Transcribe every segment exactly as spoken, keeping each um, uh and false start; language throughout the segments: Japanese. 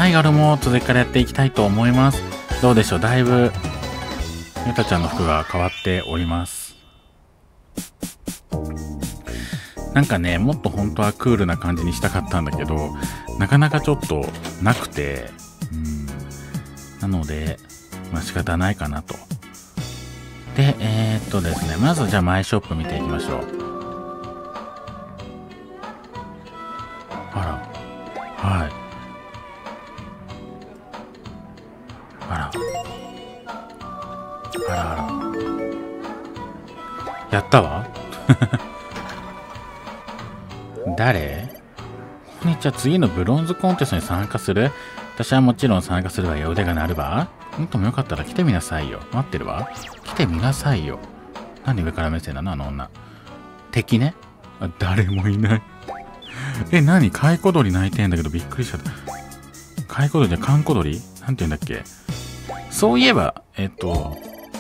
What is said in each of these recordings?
はい、俺も続きからやっていきたいと思います。どうでしょう、だいぶゆたちゃんの服が変わっております。なんかね、もっと本当はクールな感じにしたかったんだけど、なかなかちょっとなくて、うん、なので、まあ仕方ないかなと。で、えー、っとですね、まずじゃあマイショップ見ていきましょう。あら、はい。あら。あらあら。やったわ。誰？こんにちは、次のブロンズコンテストに参加する？私はもちろん参加するわよ。腕が鳴るわ。ほんともよかったら来てみなさいよ。待ってるわ。来てみなさいよ。なんで上から目線なのあの女。敵ね。あ、誰もいない。え、なに？カイコ鳥鳴いてんだけどびっくりしちゃった。カイコ鳥じゃカンコ鳥？なんて言うんだっけ？そういえば、えっと、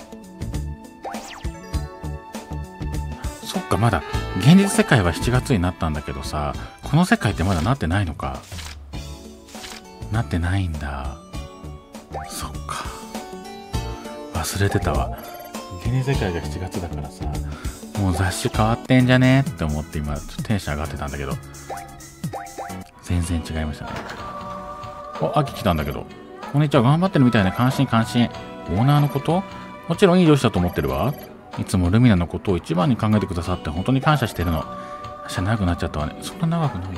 そっか、まだ、現実世界はしちがつになったんだけどさ、この世界ってまだなってないのか。なってないんだ。そっか。忘れてたわ。現実世界がしちがつだからさ、もう雑種変わってんじゃねって思って今、ちょっとテンション上がってたんだけど、全然違いましたね。お、秋来たんだけど。こんにちは、頑張ってるみたいな。関心関心。オーナーのこと？もちろんいい上司だと思ってるわ。いつもルミナのことを一番に考えてくださって本当に感謝してるの。話長くなっちゃったわね。そんな長くない。ね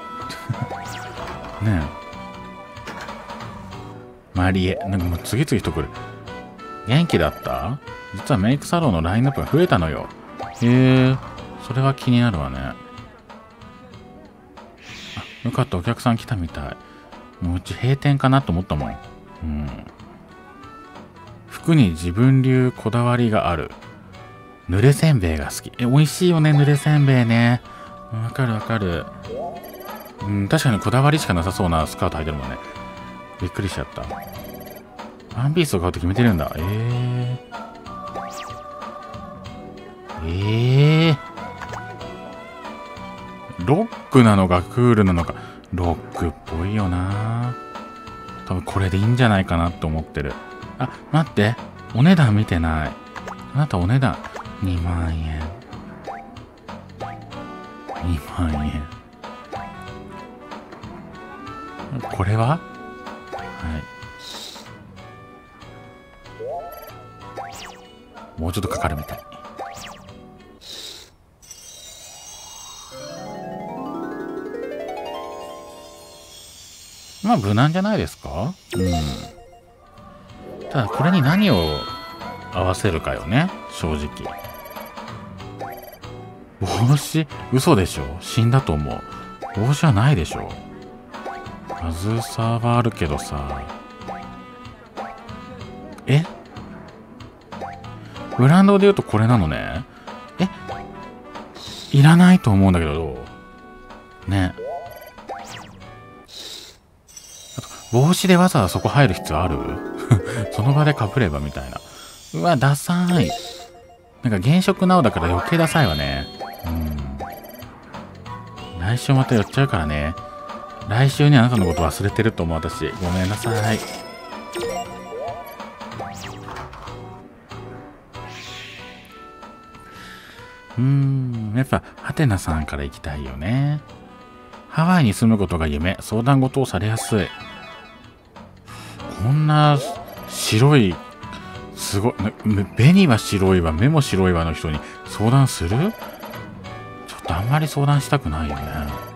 え。マリエ、なんかもう次々と来る。元気だった？実はメイクサロンのラインナップが増えたのよ。へえ、それは気になるわね。あ、よかった、お客さん来たみたい。もううち閉店かなと思ったもん。うん。服に自分流こだわりがある。濡れせんべいが好き。え、美味しいよね、濡れせんべいね。わかるわかる。うん、確かにこだわりしかなさそうなスカート履いてるもんね。びっくりしちゃった。ワンピースを買うと決めてるんだ。えー。えー。ロックなのかクールなのか。ロックっぽいよな。多分これでいいんじゃないかなと思ってる。あ、待って。お値段見てない。あなたお値段にまんえん。にまんえん。これは？はい。もうちょっとかかるみたい。まあ無難じゃないですか？うん。ただこれに何を合わせるかよね、正直。帽子？嘘でしょ？死んだと思う。帽子はないでしょ。あずさはあるけどさ。え？ブランドで言うとこれなのね。え？いらないと思うんだけど、ね。あと、帽子でわざわざそこ入る必要ある？その場でかぶればみたいな。うわ、ダサーい。なんか現職なおだから余計ダサいわね。うん。来週また寄っちゃうからね。来週にあなたのこと忘れてると思う私。ごめんなさい。うーん、やっぱ、ハテナさんから行きたいよね。ハワイに住むことが夢。相談事をされやすい。こんな白い、すごい、紅は白いわ、目も白いわの人に相談する？ちょっとあんまり相談したくないよね。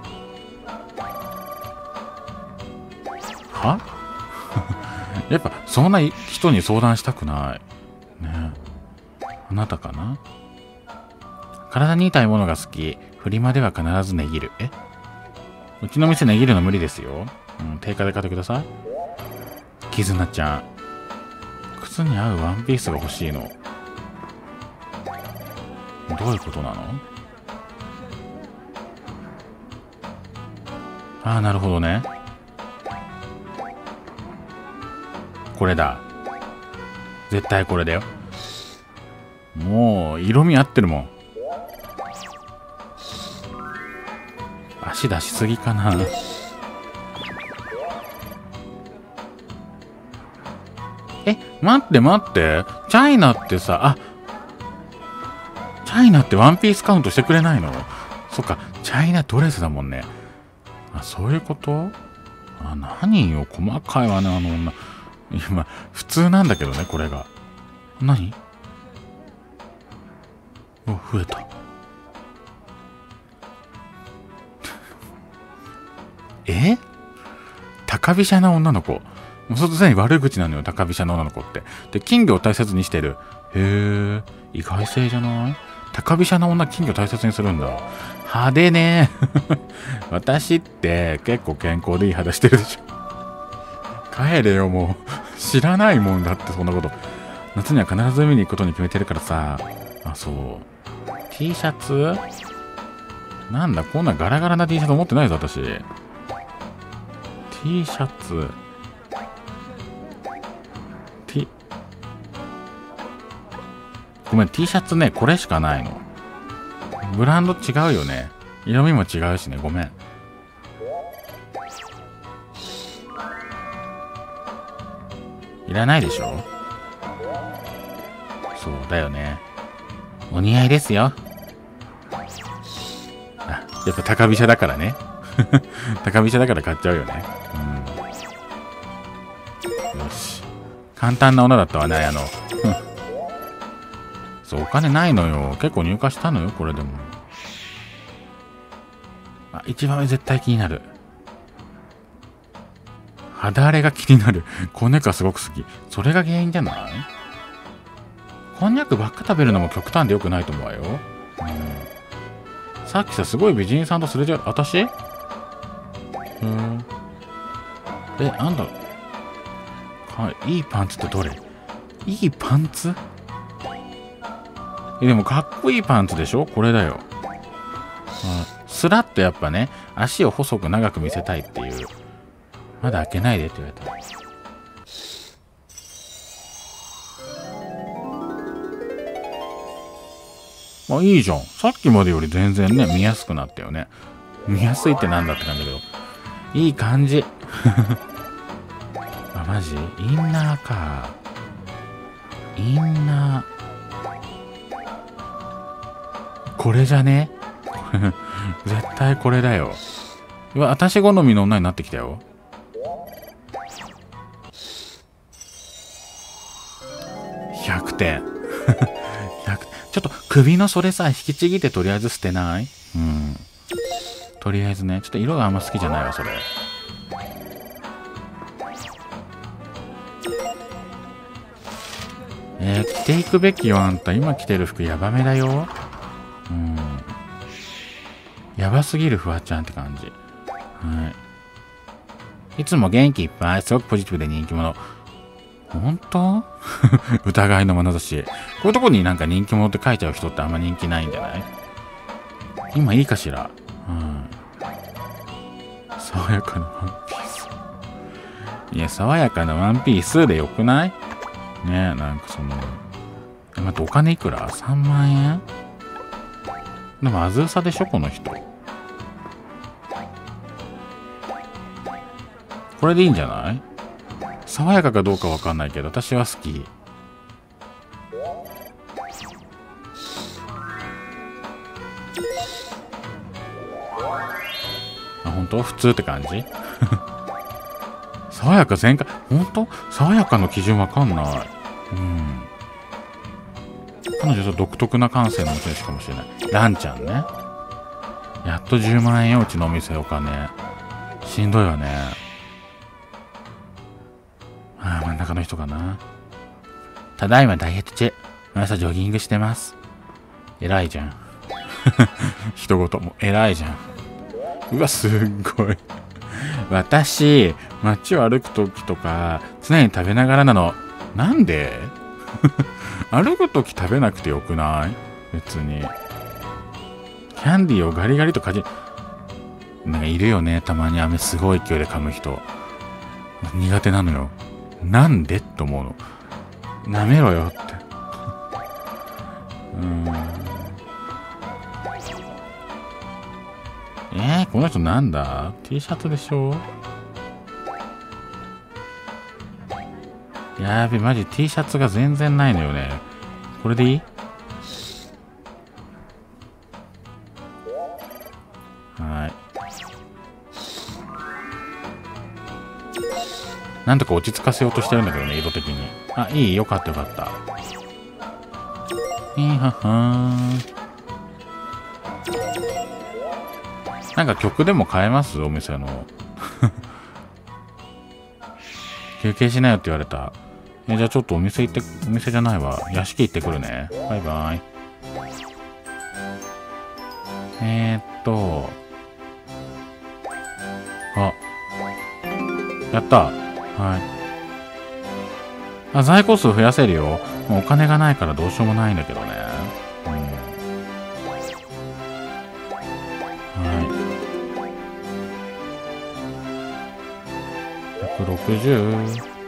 は？やっぱそんな人に相談したくない。ね。あなたかな？体に痛いものが好き。フリマでは必ず値切る。え？うちの店値切るの無理ですよ。うん、定価で買ってください。キズナちゃん。靴に合うワンピースが欲しいの。どういうことなの？ああ、なるほどね。これだ。絶対これだよ。もう、色味合ってるもん。足出しすぎかな。 待って待って。チャイナってさ、あ、チャイナってワンピースカウントしてくれないの？そっか、チャイナドレスだもんね。あ、そういうこと？あ、何よ、細かいわね、あの女。今、普通なんだけどね、これが。何？お、増えた。え？高飛車な女の子。もうそ常に悪口なのよ、高飛車な女の子って。で、金魚を大切にしてる。へえ、意外性じゃない？高飛車な女、金魚大切にするんだ。派手ね。私って結構健康でいい肌してるでしょ。帰れよ、もう。知らないもんだって、そんなこと。夏には必ず海に行くことに決めてるからさ。あ、そう。T シャツ？なんだ、こんなガラガラな T シャツ持ってないぞ、私。T シャツ。T。ごめん、T シャツね、これしかないの。ブランド違うよね。色味も違うしね、ごめん。いらないでしょ？そうだよね。お似合いですよ。あ、やっぱ高飛車だからね。高飛車だから買っちゃうよね。うん。よし。簡単な女だったわね、あの。そう、お金ないのよ。結構入荷したのよ、これでも。あ、一番上絶対気になる。肌荒れが気になる。こんにゃくがすごく好き。それが原因じゃない？こんにゃくばっか食べるのも極端で良くないと思うわよ。うん。さっきさ、すごい美人さんとすれ違う。私？うん。え、なんだかいいパンツってどれ？いいパンツ？え、でもかっこいいパンツでしょ？これだよ。あ、スラッとやっぱね、足を細く長く見せたいっていう。まだ開けないでって言われた。あ、いいじゃん。さっきまでより全然ね、見やすくなったよね。見やすいってなんだって感じだけど。いい感じ。あ、マジ？インナーか。インナー。これじゃね？絶対これだよ。うわ、私好みの女になってきたよ。ひゃくてん。ひゃく、ちょっと首のそれさ、引きちぎってとりあえず捨てない？うん。とりあえずね、ちょっと色があんま好きじゃないわ、それ。えー、着ていくべきよ、あんた。今着てる服ヤバめだよ。うん。やばすぎるフワちゃんって感じ。はい。いつも元気いっぱい、すごくポジティブで人気者。本当？疑いの眼差し。こういうとこになんか人気者って書いちゃう人ってあんま人気ないんじゃない？今いいかしら？うん。爽やかなワンピース。いや、爽やかなワンピースでよくない？ねえ、なんかその、え、待って、お金いくら？ さん 万円？でも、あずうさでしょ、この人。これでいいんじゃない？爽やかかどうかわかんないけど、私は好き。あ、本当？普通って感じ？爽やか全開。本当？爽やかの基準わかんない。うん。彼女と独特な感性の持ち主かもしれない。ランちゃんね。やっとじゅうまん円よ、うちのお店お金。しんどいわね。ああ、真ん中の人かな。ただいまダイエット中。朝ジョギングしてます。偉いじゃん。人ごとも偉いじゃん。うわ、すっごい。私、街を歩くときとか、常に食べながらなの。なんで？歩くとき食べなくてよくない？別に。キャンディーをガリガリとかじ、なんかいるよね。たまに飴すごい勢いで噛む人。苦手なのよ。なんでって思うの。舐めろよって。うーん。えー、この人なんだ？ T シャツでしょ？ やべ、マジ T シャツが全然ないのよね。これでいい？はい。なんとか落ち着かせようとしてるんだけどね、色的に。あ、いい、よかったよかった。いいははーん。なんか曲でも変えます？お店の。休憩しなよって言われた。え、じゃあちょっとお店行って、お店じゃないわ。屋敷行ってくるね。バイバイ。えー、っと。あ。やった。はい。あ、在庫数増やせるよ。もうお金がないからどうしようもないんだけどね。うん。はい。ひゃくろくじゅう。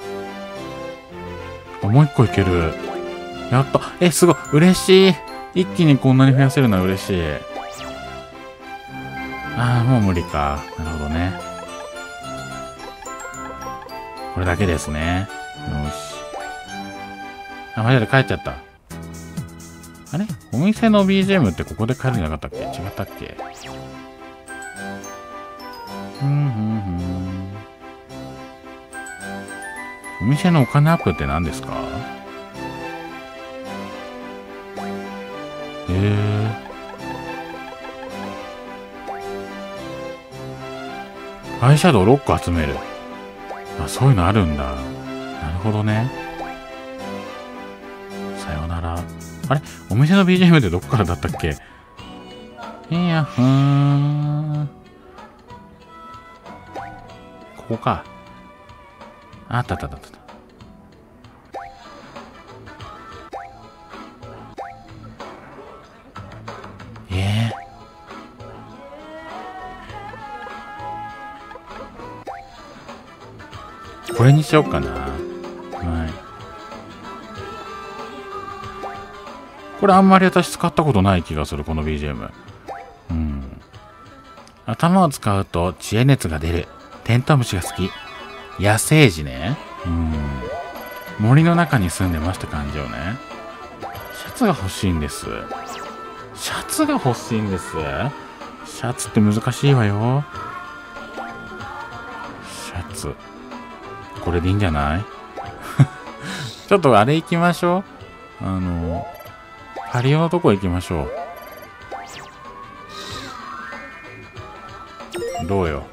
あ、もう一個いける。やった。え、すごい。嬉しい。一気にこんなに増やせるのは嬉しい。ああ、もう無理か。なるほどね。これだけですね。よし。あ、間違えて帰っちゃった。あれ？お店の ビージーエム ってここで帰るんじゃなかったっけ？違ったっけ？ふんふんふん。お店のお金アップって何ですか？へえ。アイシャドウろっこ集める。あ、そういうのあるんだ。なるほどね。さよなら。あれ？お店の ビージーエム ってどこからだったっけ？いや、ふーん。ここか。あったあったあったあった。ええー。これにしようかな。はい。これあんまり私使ったことない気がする、この ビージーエム。うん。頭を使うと知恵熱が出る。テントウムシが好き。野生児ね。うん。森の中に住んでました感じよね。シャツが欲しいんです。シャツが欲しいんです。シャツって難しいわよ。シャツ。これでいいんじゃないちょっとあれ行きましょう。あの、パリオのとこ行きましょう。どうよ。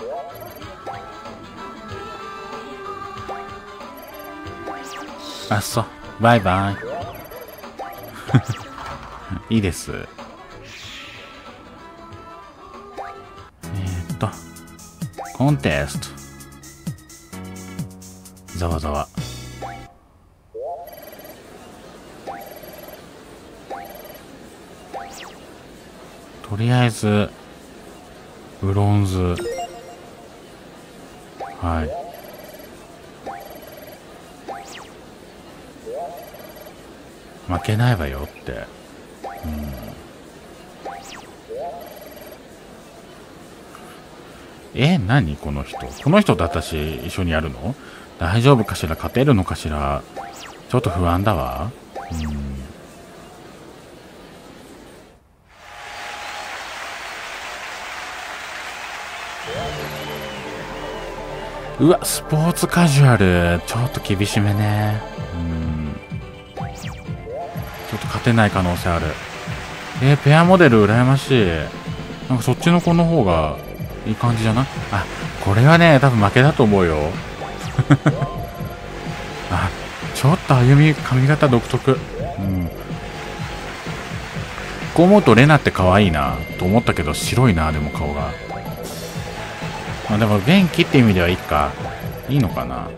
あっそ。バイバイ。いいです。えー、っと、コンテスト。ざわざわ。とりあえず、ブロンズ。はい。負けないわよって。うん。え、何この人。この人と私一緒にやるの？大丈夫かしら？勝てるのかしら？ちょっと不安だわ。うん。うわ、スポーツカジュアル。ちょっと厳しめね。うん。ちょっと勝てない可能性ある。えー、ペアモデル羨ましい。なんかそっちの子の方がいい感じじゃない？あ、これはね、多分負けだと思うよ。あ、ちょっと歩み、髪型独特。うん。こう思うとレナって可愛いなと思ったけど、白いな、でも顔が。まあでも元気って意味ではいいか。いいのかな。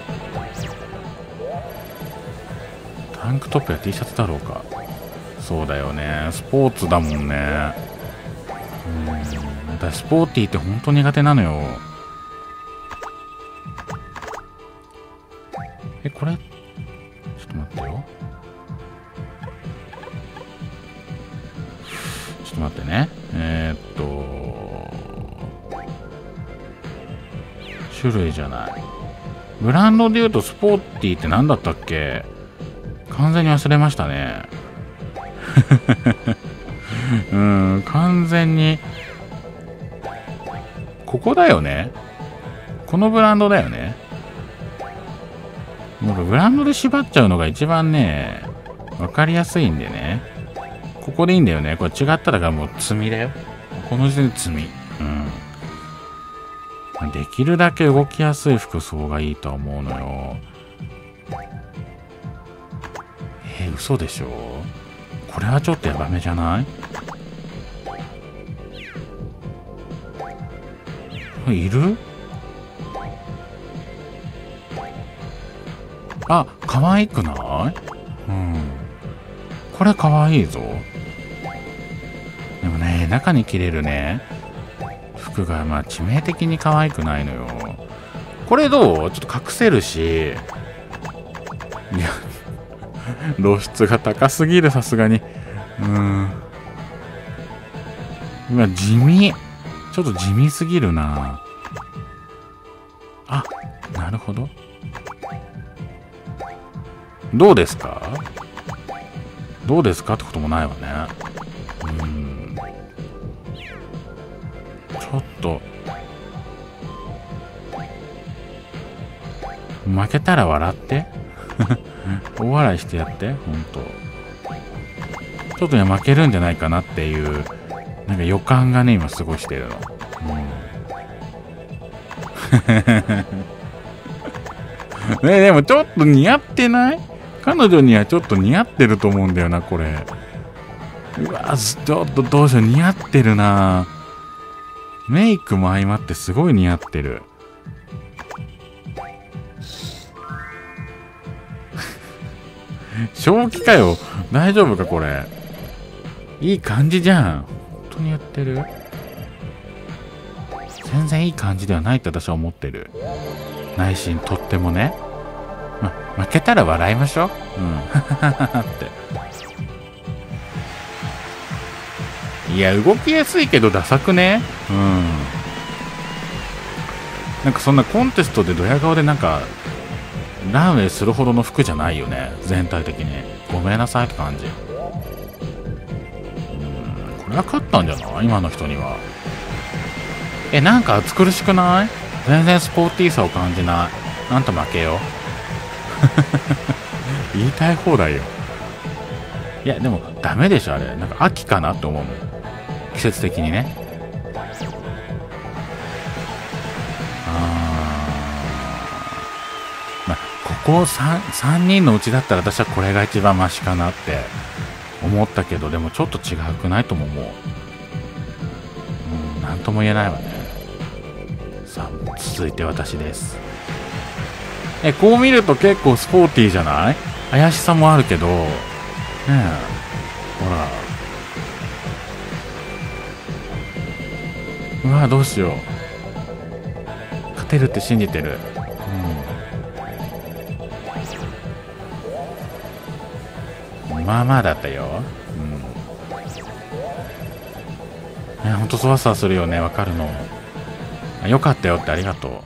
タンクトップや T シャツだろうか。そうだよね。スポーツだもんね。うん。私スポーティーって本当苦手なのよ。え、これちょっと待ってよ。ちょっと待ってね。えー、っと種類じゃない。 ブランドで言うとスポーティーって何だったっけ？完全に忘れましたね。うん、完全に。ここだよね。このブランドだよね。僕ブランドで縛っちゃうのが一番ね、わかりやすいんでね。ここでいいんだよね。これ違ったらもう罪だよ。この時点で罪。うん。できるだけ動きやすい服装がいいとは思うのよ。えー、嘘でしょ？これはちょっとヤバめじゃない？いる？あ、可愛くない？うん。これ可愛いぞ。でもね、中に着れるね、服がまあ致命的に可愛くないのよ。これどう？ちょっと隠せるし。いや、露出が高すぎる、さすがに。うーん。うわ、地味。ちょっと地味すぎるな。あ、なるほど。どうですか？どうですかってこともないわね。うーん。ちょっと。負けたら笑って。大笑いしてやって、ほんと。ちょっとね、負けるんじゃないかなっていう、なんか予感がね、今過ごしてるの。うん、ね、でもちょっと似合ってない？彼女にはちょっと似合ってると思うんだよな、これ。うわ、ちょっとどうしよう、似合ってるな。メイクも相まってすごい似合ってる。正気かよ。大丈夫かこれ。いい感じじゃん。本当にやってる？全然いい感じではないって私は思ってる。内心とってもね。ま、負けたら笑いましょう。うん。って。いや、動きやすいけどダサくね。うん。なんかそんなコンテストでドヤ顔でなんか、ランウェイするほどの服じゃないよね。全体的に。ごめんなさいって感じ。うん。これは勝ったんじゃない？今の人には。え、なんか暑苦しくない？全然スポーティーさを感じない。なんと負けよ。言いたい放題よ。いや、でもダメでしょ、あれ。なんか秋かなって思うもん。季節的にね。ここ 3, さんにんのうちだったら私はこれが一番マシかなって思ったけど、でもちょっと違くないとも思う。うん、なんとも言えないわね。さあ、続いて私です。え、こう見ると結構スポーティーじゃない？怪しさもあるけど、ねえ、ほら。うわ、どうしよう。勝てるって信じてる。まあまあだったよ。うん。いや、ほんとそわそわするよね、わかるの。よかったよってありがとう。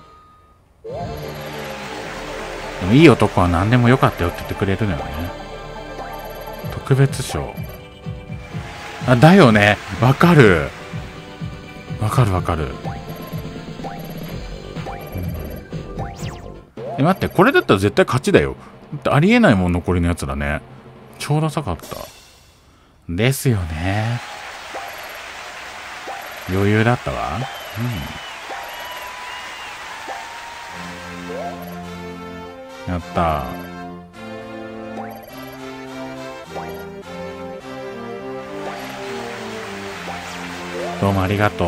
でもいい男は何でもよかったよって言ってくれるのよね。特別賞。あ、だよね。わかる。わかるわかる。うん、え、待って、これだったら絶対勝ちだよ。ありえないもん、残りのやつらね。超ダサかった。ですよね。余裕だったわ。うん。やった。どうもありがとう。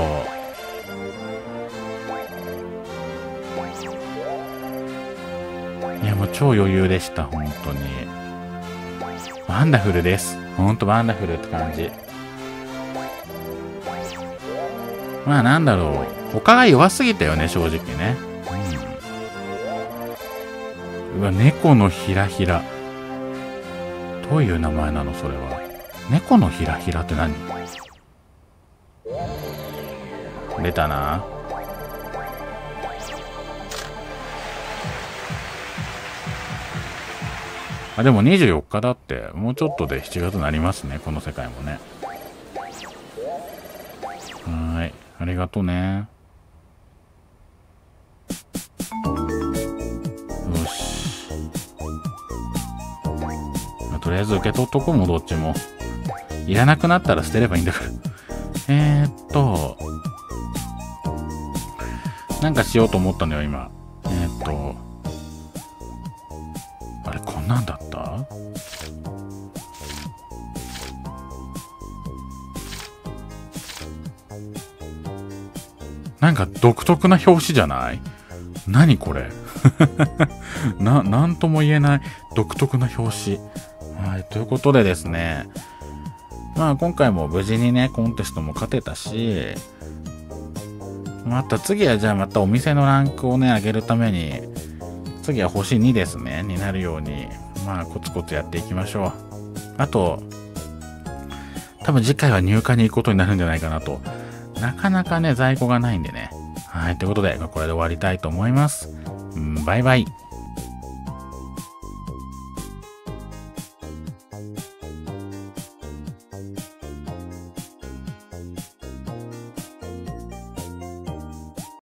いや、もう超余裕でした、本当に。ワンダフルです。ほんとワンダフルって感じ。まあなんだろう。他が弱すぎたよね、正直ね。うん、うわ、猫のひらひら。どういう名前なの、それは。猫のひらひらって何？出たな。 あ、でもにじゅうよっかだって、もうちょっとでしちがつになりますね、この世界もね。はーい。ありがとね。よし。とりあえず受け取っとこうも、どっちも。いらなくなったら捨てればいいんだから。えーっと、なんかしようと思ったのよ、今。えーっと、あれ、こんなんだった？なんか独特な表紙じゃない？何これな、なんとも言えない独特な表紙。はい、ということでですね。まあ今回も無事にね、コンテストも勝てたし、また次はじゃあまたお店のランクをね、上げるために、次は星にですね、になるように、まあコツコツやっていきましょう。あと、多分次回は入荷に行くことになるんじゃないかなと。なかなかね、在庫がないんでね。はい、ということで、これで終わりたいと思います。うん、バイバイ。